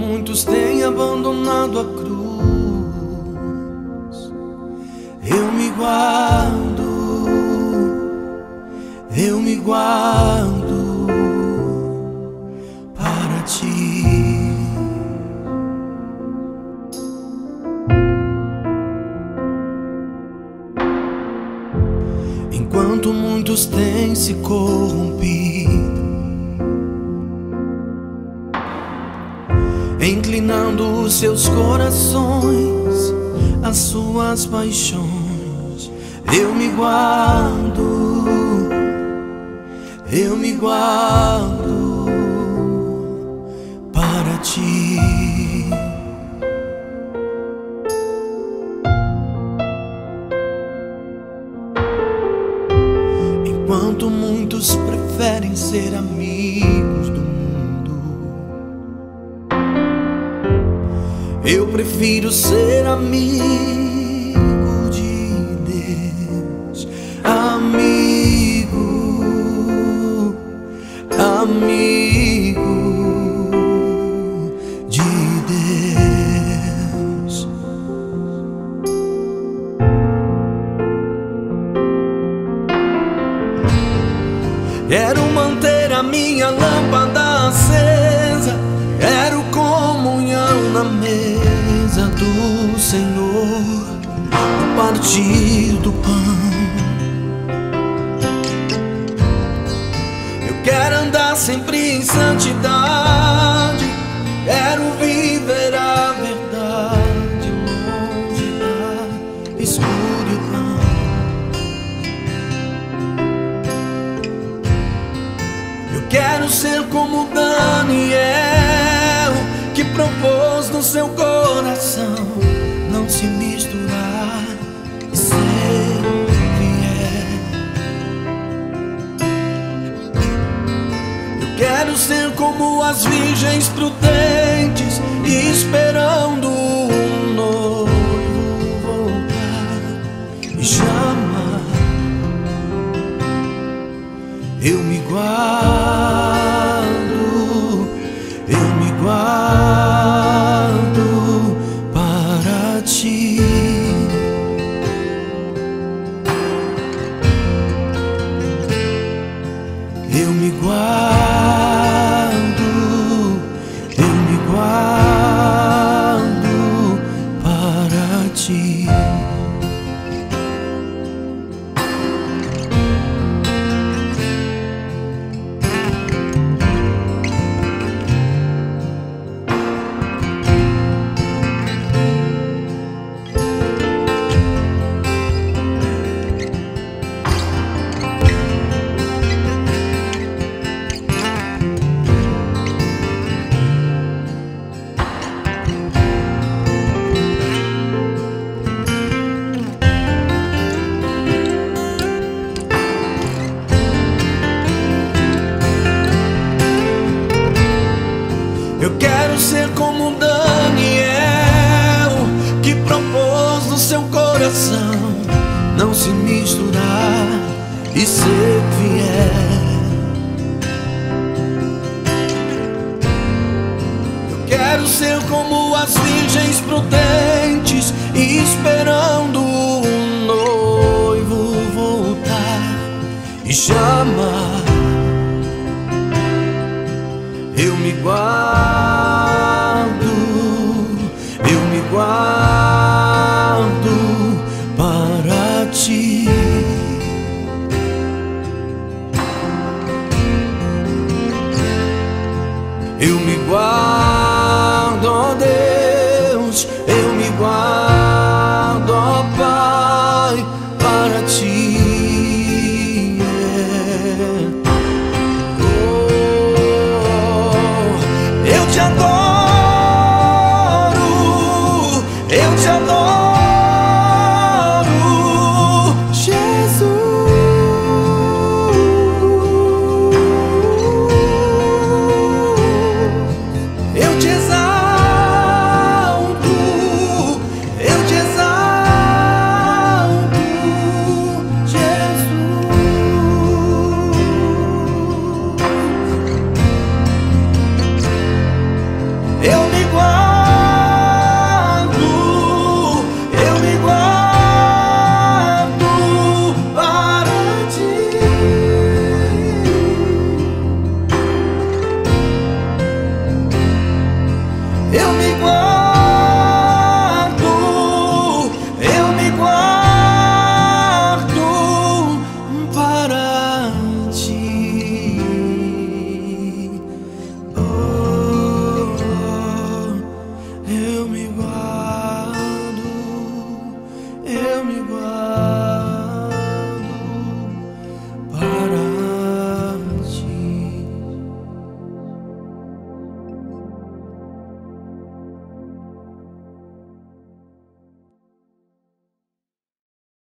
muitos têm abandonado a cruz, eu me guardo para ti. Enquanto muitos têm se corrompido, inclinando os seus corações às suas paixões, eu me guardo para ti. Enquanto muitos preferem ser amigos do mundo, eu prefiro ser amigo de Deus. Amigo de Deus. Quero manter a minha lâmpada acesa, quero comunhão na mesa do Senhor, a partir do pão. Eu quero andar sempre em santidade, quero viver a verdade longe da escuridão. Eu quero ser como Daniel, que propôs no seu coração não se misturar e ser fiel. Eu quero ser como as virgens prudentes, esperando um noivo voltar e chamar. Eu me guardo para ti. Eu me guardo para ti. Eu quero ser como Daniel, que propôs no seu coração não se misturar e ser fiel. Eu quero ser como as virgens prudentes, esperando um noivo voltar e chamar. Eu me guardo para ti. Eu me guardo, ó Deus, eu me guardo, ó Pai, para ti. Eu te adoro. eu me guardo, eu me guardo para ti. Oh, eu me guardo, eu me guardo.